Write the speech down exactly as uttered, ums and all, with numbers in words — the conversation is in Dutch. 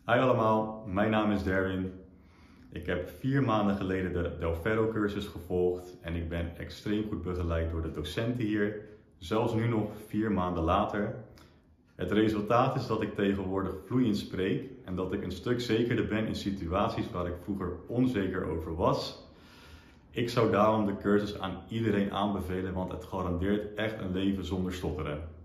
Hi allemaal, mijn naam is Darwin. Ik heb vier maanden geleden de Delferro cursus gevolgd en ik ben extreem goed begeleid door de docenten hier, zelfs nu nog vier maanden later. Het resultaat is dat ik tegenwoordig vloeiend spreek en dat ik een stuk zekerder ben in situaties waar ik vroeger onzeker over was. Ik zou daarom de cursus aan iedereen aanbevelen, want het garandeert echt een leven zonder stotteren.